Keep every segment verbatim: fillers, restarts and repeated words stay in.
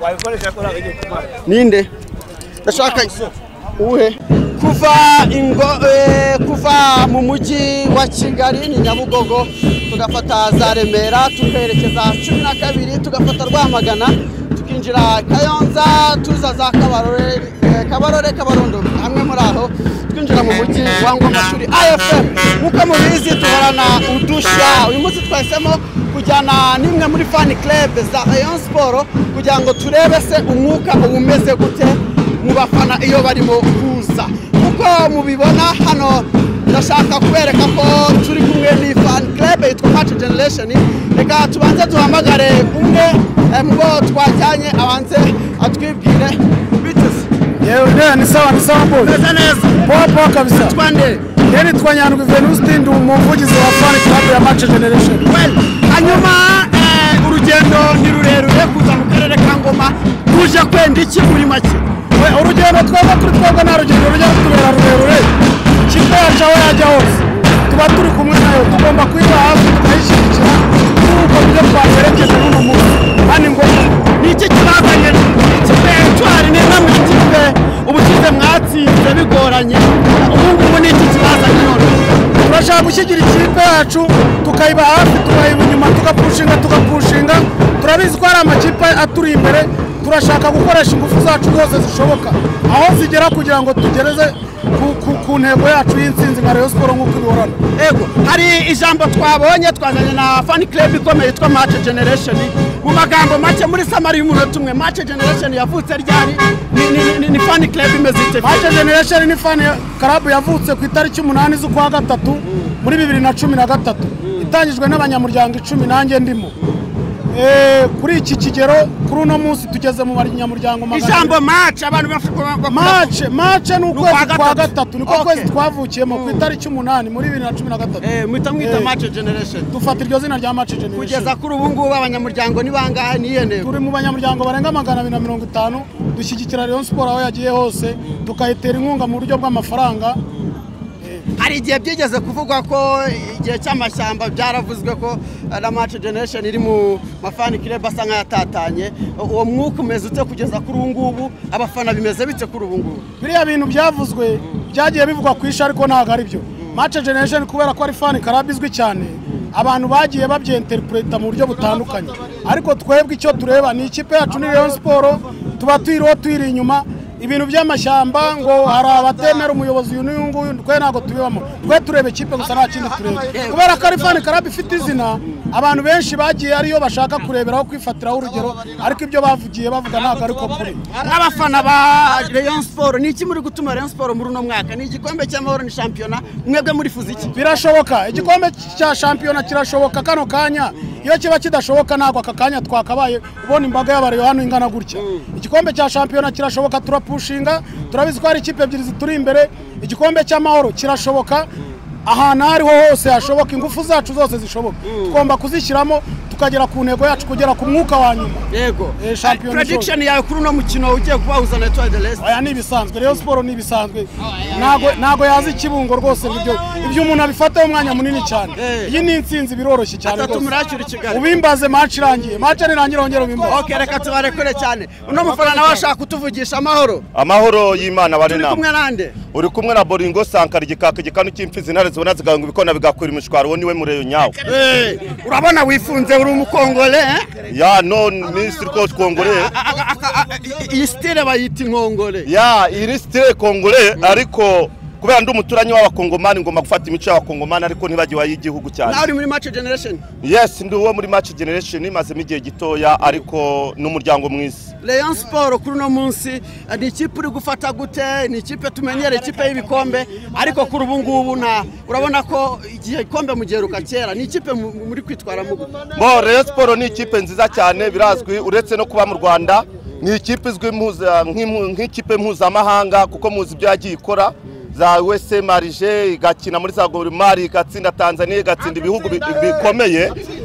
ninde ndashaka uhe kuva ingo kuva mu mujyi wa Kigali ni Nyabugogo tugafata za Remera tukerekeza cumi na kabiri tugafata Rwamagana tukinjira Kayonza tuza za Kabarore Kabarore Kabarondo hamwe muri aho twinjira mu mujyi wa Ngoma turi I F M uko mubizi tuhorana udushya uyu munsi twahisemo kujyana nimwe muri fan club za Rayon Sport kugira ngo turebe se umwuka ubumeze gute mu bafana iyo barimo kuza uko mubibona hano ndashaka kubereka ko turi kumwe ni fan club yitwa Match Generation reka tubanze duhamagare umwe mubo twajyanye abanze atwibwire bitse yewe ni sawa ni sawa boy neza neza popo kabisa twande yeni twanyandwi Venuste ndi umuvugizi wa fan club ya Match Generation well hanyuma urugendo ni rurerure kuza mu karere ka Ngoma tuje kwenda iki muri make urugendo twaza kuri twebwe na rugendo rujya kutubera rurerure kipe yacu aho yajya hose tuba turi kumwe nayo tugomba kwiba hafi tukayishyigikira kuko byo twaherekeje n'uno munsi kandi ngo ni iki kibazanye kipe twari ni namwe kipe ubukize mwatsinze bigoranye ubu ngubu ni iki kibazanye none turashaka gushyigikira ikipe yacu tukayiba hafi tukayiba inyuma tugapushinga tugapushinga turabizi ko ari amakipe aturi imbere turashaka gukoresha ingufu zacu zose zishoboka aho zigera kugira ngo tugereze ku ntego yacu y'intsinzi nka Rayon Sport nk'uko ibihorana. Ego hari ijambo twabonye twazanye na fan club ikomeye yitwa Match Generation mu magambo make muri samari y'umunota umwe Match Generation yavutse ryari ni ni fan club imeze ite? Match Generation ni fan club yavutse ku itariki umunani z'ukwa gatatu muri bibiri na cumi na gatatu itangijwe n'abanyamuryango icumi nanjye ndimo. Eh kuri iki kigero kuri uno munsi tugeze mu banyamuryango magana ijambo match abantu bafite match match n'ukwezi kwa gatatu niko kwezi twavukiyemo ku itariki umunani muri bibiri na cumi na gatatu eh mwita mwita Match Generation dufata iryo zina rya Match Generation kugeza kuri ubu ngubu abanyamuryango ni bangahe ni yende turi mu banyamuryango barenga magana abiri na mirongo itanu dushyigikira Rayon Sport aho yagiye hose tukayitera inkunga mu buryo bw'amafaranga. Hari igihe byigeze kuvugwa ko igihe cy'amashyamba byaravuzwe ko na Match Generation iri mu mafani club asa nk'ayatatanye uwo mwuka umeze ute kugeza kuri ubu ngubu abafana bimeze bite kuri ubu ngubu biriya bintu byavuzwe byagiye bivugwa ku isha ariko ntago ari byo Match Generation kubera ko ari fan club izwi cyane abantu bagiye babyinterpreta mu buryo butandukanye ariko twebwe icyo tureba ni ikipe yacu ni Rayon Sport tuba tuyiriho tuyiri inyuma ibintu by'amashyamba ngo hari abatemera umuyobozi uyu n'uyu twe ntago tubibamo twe turebe ikipe gusa nta kindi turebe kubera ko ari fan club ifite izina abantu benshi bagiye ariyo bashaka kureberaho kwifatiraho urugero ariko ibyo bavugiye bavuga ntago ariko kuri abafana ba Rayon Sport ni iki muri gutuma Rayon Sport muri uno mwaka ni igikombe cy'amahoro ni championnat mwebwe muri fuziki birashoboka igikombe cya championnat kirashoboka kano kanya iyo kiba kidashoboka ntago aka kanya twakabaye ubona imbaga y'abari hano ingana gutya igikombe cya championnat kirashoboka turapushinga turabizi ko hari ikipe ebyiri zituri imbere igikombe cy'amahoro kirashoboka ahantu ariho hose hashoboka ingufu zacu zose zishoboka tugomba kuzishyiramo tukagera ku ntego yacu kugera ku mwuka wa nyuma. Yego prediction yawe kuri uno mukino ugiye kubahuza na Etoile de l'Est aya ni ibisanzwe Rayon Sport ni ibisanzwe nago nago yazi ikibungo rwose ibyo ibyo umuntu abifata umwanya munini cyane iyi ni intsinzi biroroshye cyane atatu muracura Kigali ubimbaze match irangiye match irangira ongera ubimbaze okay reka tubarekure cyane uno mufana nawe ashaka kutuvugisha amahoro amahoro y'Imana bari na kumwe nande uri kumwe na Boringo Sankara igikaka gikanu cy'imfizi ntare zibona ziganga ibikona bigakwira imishwaro wo niwe mureyo nyawo eh urabona wifunze uri umukongole ya no ministre ko kongole iyi style bayita inkongole ya iri style kongole ariko kubera ndi umuturanyi w'abakongomani ngoma gufata imico y'abakongomani ariko ntibagiye wayigihugu cyane nawe uri muri Match Generation yes ndi uwo muri Match Generation imaze igihe gitoya ariko n'umuryango mwisi Rayon Sport kuri no munsi ni ikipe uri gufata gute ni ikipe tumenyere ikipe y'ibikombe ariko kuri ubu ngubu na urabona ko igihe ikombe mugeruka kera ni ikipe muri kwitwara mu gute bo Rayon Sport ni ikipe nziza cyane birazwi uretse no kuba mu Rwanda ni ikipe izwi nk'ikipe mpuzamahanga kuko muzi ibyo yagiye ikora za U S M Marije igakina muri za Gor Mahia igatsinda Tanzania igatsinda ibihugu bikomeye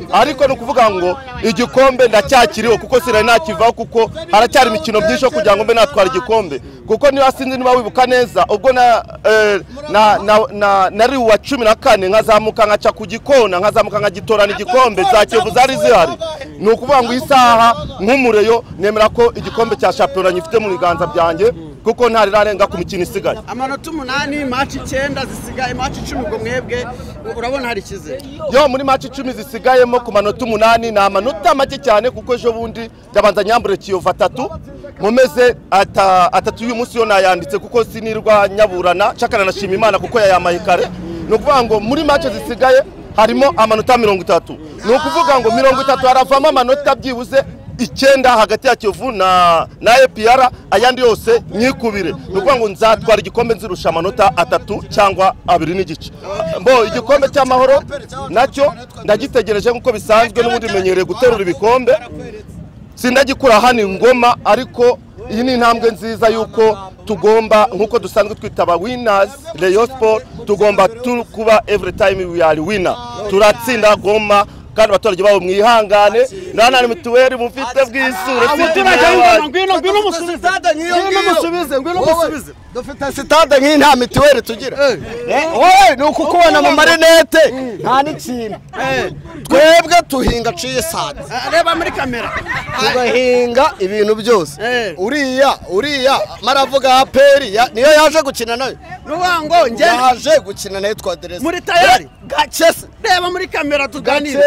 ariko ni ukuvuga ngo igikombe ndacyakiriho kuko sinari nakivaho kuko haracyari imikino myinshi yo kugira ngo mbe natwara igikombe kuko niba sinzi niba wibuka neza ubwo na na na nari uwa cumi na kane nkazamuka nkaca ku gikona nkazamuka nkagitorana igikombe za Kiyovu zari zihari ni ukuvuga ngo isaha nk'umureyo nemera ko igikombe cya shampiyona nyifite mu biganza byanjye kuko ntari rarenga ku mikino isigaye amanota umunani match icyenda zisigaye match icumi ngo mwebwe urabona hari kize yo muri match icumi zisigayemo ku manota umunani na amanota make cyane kuko ejo bundi ndabanza nyambure Kiyovu atatu mumeze ata atatu uyu munsi yo nayanditse kuko sinirwa nyaburana cakana nashima Imana kuko yayamaye kare no kuvuga ngo muri match zisigaye harimo amanota mirongo itatu no kuvuga ngo mirongo itatu haravamo amanota byibuze icyenda hagati ya Kiyovu na na A P R ayandi yose nyikubire nukuvuga ngo nzatwara igikombe nzirusha amanota atatu cyangwa abiri n'igice mbo igikombe cy'amahoro nacyo ndagitegereje nkuko bisanzwe n'ubundi menyereye guterura ibikombe sindagikura hano Ngoma ariko iyi ni intambwe nziza yuko tugomba nkuko dusanzwe twitaba winners Rayon Sport tugomba kuba every time we are winner turatsinda Goma kandi abaturage babo mwihangane nana mituweli mufite bwisure abaturage ngwino ngwino musubize ngwino musubize ngwino musubize dufite sitade nk'iyi nta mituweli tugira wowe ni ukukubona mu marinete nta n'ikintu twebwe tuhinga ciye sade reba muri kamera tugahinga ibintu byose uriya uriya maravuga aperi niyo yaje gukina nayo rubango nge yaje gukina nayo twadereza muri tayari gacese reba muri kamera tuganire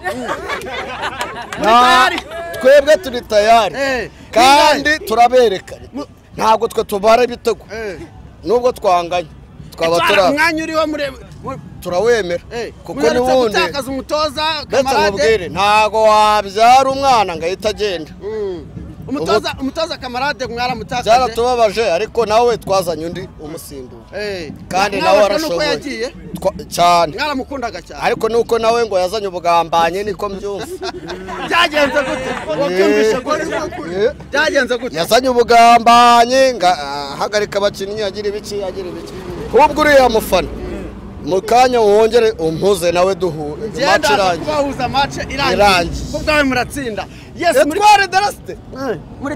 twebwe turi tayari kandi turabereka ntabwo twe tubara ibitego nubwo twanganye twaba turaba umwanya uriho muri turawemera kuko n'ubundi utakaza umutoza kamarade ntago wabyara umwana ngo ahita agenda umutoza umutoza kamarade mwaramutakaje byaratubabaje ariko nawe twazanye undi umusimbura kandi nawe arashoboye cyane mwaramukundaga cyane ariko nuko nawe ngo yazanye ubugambanye niko mbyumva byagenze gute wabyumvishe gute byagenze gute yazanye ubugambanye hagarika abakinnyi agira ibiki agira ibiki ubwo uriya mufana mu kanya wongere umpuze nawe duhure match irangiye bahuza match irangiye kubwawe muratsinda yes muri tware darasite muri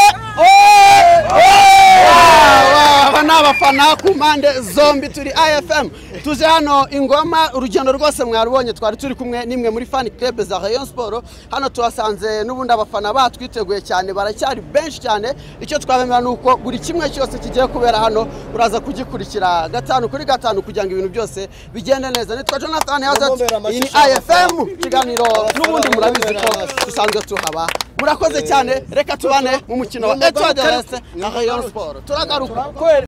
aba n'abafana ku mpande zombi turi I F M tuje hano Ingoma urugendo rwose mwarubonye twari turi kumwe nimwe muri fan club za Rayon Sport hano tuhasanze n'ubundi abafana batwiteguye cyane baracyari benshi cyane icyo twabemera nuko buri kimwe cyose kigiye kubera hano uraza kugikurikira gatanu kuri gatanu kugira ngo ibintu byose bigende neza nitwa Jonathan Hazard iyi ni I F M kiganiro n'ubundi murabizi ko dusanzwe tuhaba murakoze cyane reka tubane mu mukino wa Etoile de l'Est na Rayon Sport turagaruka